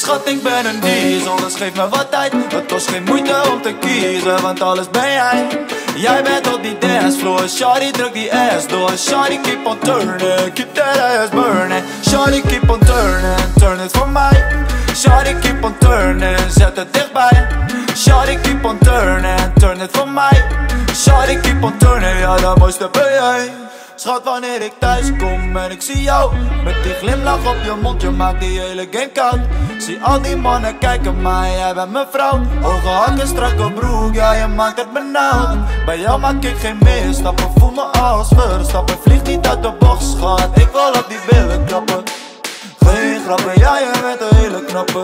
Schat, ik ben een diesel, dus geef me wat tijd. Het kost geen moeite om te kiezen, want alles ben jij. Jij bent op die dancefloor, shawty druk die ass door. Shawty keep on turning, keep that ass burning. Shawty keep on turning, turn het voor mij. Shawty keep on turning, zet het dichtbij. Shawty keep on turning, turn het voor mij. Shawty keep on turning, ja de mooiste ben jij. Schat, wanneer ik thuis kom en ik zie jou met die glimlach op je mond, je maakt die hele game koud. Zie al die mannen kijken, maar jij bent mijn vrouw. Ogen hakken, strakke broek, ja je maakt het benauwd. Bij jou maak ik geen misstappen, voel me als Verstappen. Vlieg niet uit de bocht, schat, ik wil op die billen klappen. Geen grappen, ja je bent een hele knappe.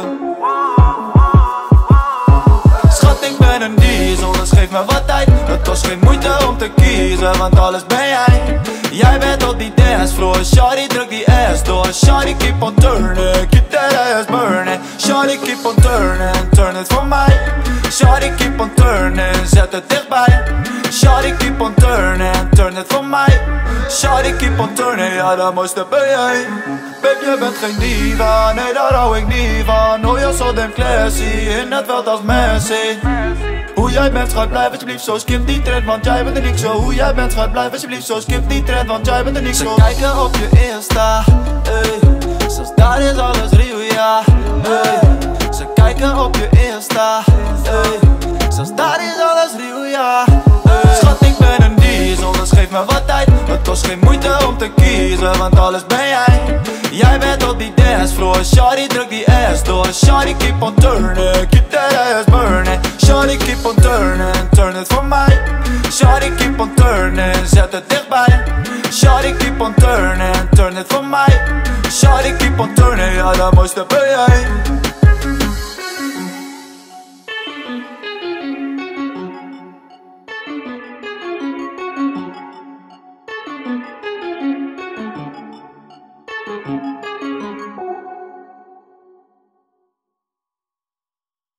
Schat, ik ben een diesel, dus geef me wat tijd. Het kost geen moeite om te kiezen, want alles ben jij. Jij bent op die dancefloor, shawty druk die ass door. Shawty keep on turning, keep that ass burning. Shawty keep on turning, turn het voor mij. Shawty keep on turning, zet het dichtbij. Shawty keep on turning, turn het voor mij. Shawty keep on turning, ja de mooiste ben jij. Babe, je bent geen diva, nee daar hou ik niet van. Hoe je zo damn classy, in het veld als Messi. Hoe jij bent, schat, blijf alsjeblieft zo, skip die trend, want jij bent er niet zo. Hoe jij bent, schat, blijf alsjeblieft zo, skip die trend, want jij bent er niet zo. Ze kijken op je Insta, ey, zelfs daar is alles real, ja, ey. Ze kijken op je Insta, ey, zelfs daar is alles real, ja, ey. Schat, ik ben een diesel, dus geef me wat tijd. Het kost geen moeite om te kiezen, want alles ben jij. Jij bent op die dancefloor, shawty druk die ass door. Shawty keep on turning, keep that ass burning. Shawty keep on turning, turn het voor mij. Shawty keep on turning, zet het dichtbij. Shawty keep on turning, turn het voor mij. Shawty keep on turning, ja de mooiste ben jij.